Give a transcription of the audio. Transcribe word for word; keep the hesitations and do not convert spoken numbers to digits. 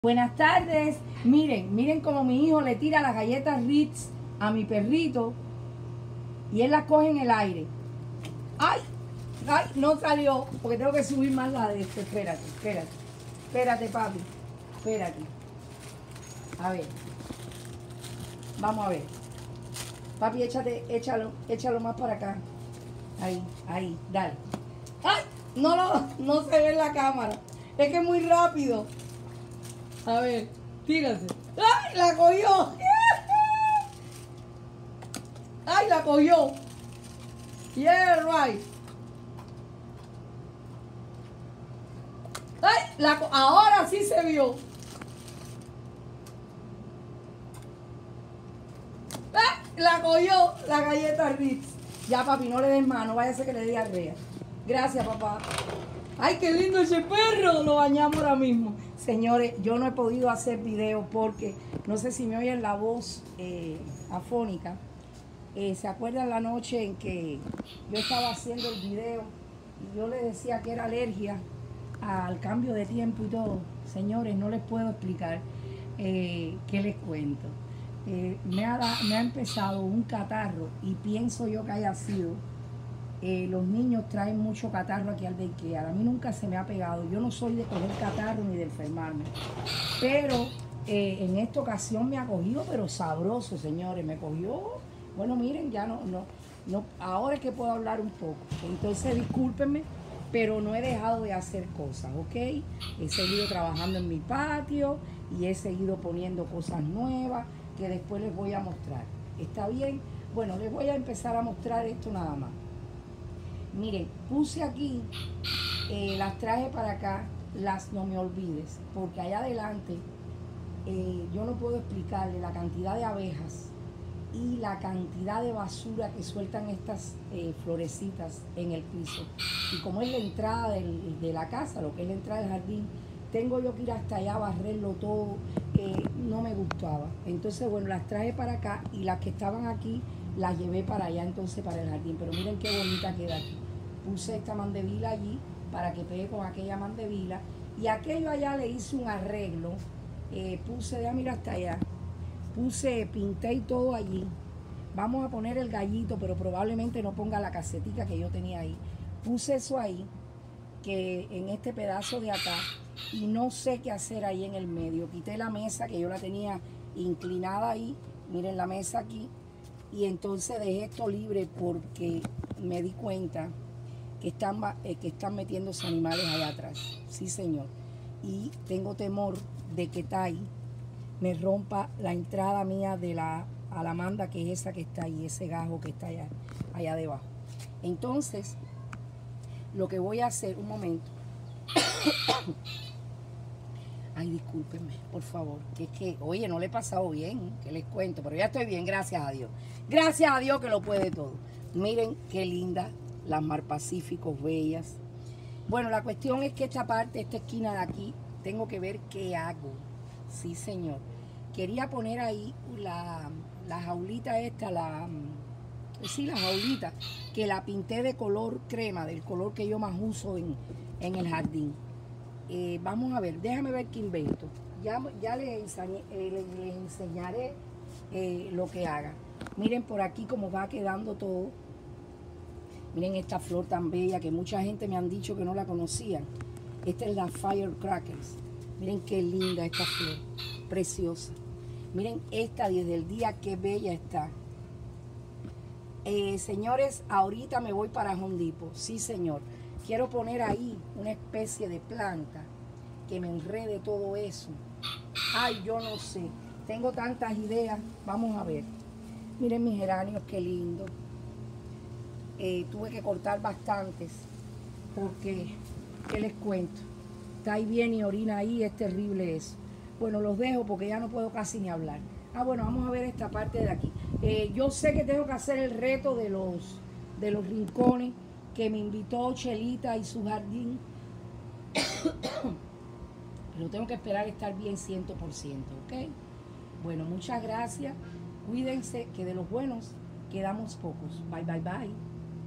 Buenas tardes. Miren, miren como mi hijo le tira las galletas Ritz a mi perrito y él las coge en el aire. ¡Ay! ¡Ay! No salió porque tengo que subir más la de esto. Espérate, espérate. Espérate, papi. Espérate. A ver. Vamos a ver. Papi, échate, échalo, échalo más para acá. Ahí, ahí, dale. ¡Ay! No, lo, no se ve en la cámara. Es que es muy rápido. A ver, tírate. ¡Ay, la cogió! ¡Ay, la cogió! Yeah, right. ¡Ay, la co ahora sí se vio! ¡Ay, la cogió la galleta Ritz! Ya, papi, no le des mano, vaya a ser que le dé diarrea. Gracias, papá. ¡Ay, qué lindo ese perro! Lo bañamos ahora mismo. Señores, yo no he podido hacer video porque no sé si me oyen la voz eh, afónica. Eh, ¿Se acuerdan la noche en que yo estaba haciendo el video y yo les decía que era alergia al cambio de tiempo y todo? Señores, no les puedo explicar eh, qué les cuento. Eh, me, ha da, me ha empezado un catarro y pienso yo que haya sido... Eh, los niños traen mucho catarro aquí al daycare. A mí nunca se me ha pegado. Yo no soy de coger catarro ni de enfermarme. Pero eh, en esta ocasión me ha cogido, pero sabroso, señores. Me cogió. Bueno, miren, ya no, no, no. Ahora es que puedo hablar un poco. Entonces, discúlpenme, pero no he dejado de hacer cosas, ¿ok? He seguido trabajando en mi patio y he seguido poniendo cosas nuevas que después les voy a mostrar. ¿Está bien? Bueno, les voy a empezar a mostrar esto nada más. Miren, puse aquí, eh, las traje para acá, las no me olvides, porque allá adelante eh, yo no puedo explicarle la cantidad de abejas y la cantidad de basura que sueltan estas eh, florecitas en el piso. Y como es la entrada del, de la casa, lo que es la entrada del jardín, tengo yo que ir hasta allá a barrerlo todo, eh, no me gustaba. Entonces, bueno, las traje para acá y las que estaban aquí las llevé para allá entonces para el jardín. Pero miren qué bonita queda aquí. Puse esta mandevila allí para que pegue con aquella mandevila. Y aquello allá le hice un arreglo. Eh, puse, déjame ir hasta allá. Puse, pinté y todo allí. Vamos a poner el gallito, pero probablemente no ponga la casetica que yo tenía ahí. Puse eso ahí, que en este pedazo de acá. Y no sé qué hacer ahí en el medio. Quité la mesa que yo la tenía inclinada ahí. Miren la mesa aquí. Y entonces dejé esto libre porque me di cuenta que están, eh, que están metiéndose animales allá atrás. Sí, señor. Y tengo temor de que Tai me rompa la entrada mía de la alamanda, que es esa que está ahí, ese gajo que está allá, allá debajo. Entonces, lo que voy a hacer, un momento. Ay, discúlpenme, por favor, que es que, oye, no le he pasado bien, que les cuento, pero ya estoy bien, gracias a Dios. Gracias a Dios que lo puede todo. Miren qué linda, las Mar Pacíficos bellas. Bueno, la cuestión es que esta parte, esta esquina de aquí, tengo que ver qué hago. Sí, señor. Quería poner ahí la, la jaulita esta, la, sí, la jaulita, que la pinté de color crema, del color que yo más uso en, en el jardín. Eh, vamos a ver, déjame ver qué invento. Ya, ya les, enseñé, eh, les, les enseñaré eh, lo que haga. Miren por aquí cómo va quedando todo. Miren esta flor tan bella que mucha gente me han dicho que no la conocían. Esta es la Firecrackers. Miren qué linda esta flor, preciosa. Miren esta desde el día, qué bella está. Eh, señores, ahorita me voy para Home Depot. Sí, señor. Quiero poner ahí una especie de planta que me enrede todo eso. Ay, yo no sé. Tengo tantas ideas. Vamos a ver. Miren mis geranios, qué lindo. Eh, tuve que cortar bastantes porque, ¿qué les cuento? Está ahí bien y orina ahí, es terrible eso. Bueno, los dejo porque ya no puedo casi ni hablar. Ah, bueno, vamos a ver esta parte de aquí. Eh, yo sé que tengo que hacer el reto de los, de los rincones que me invitó Chelita y su jardín. Pero tengo que esperar estar bien cien por ciento, ¿ok? Bueno, muchas gracias. Cuídense que de los buenos quedamos pocos. Bye, bye, bye.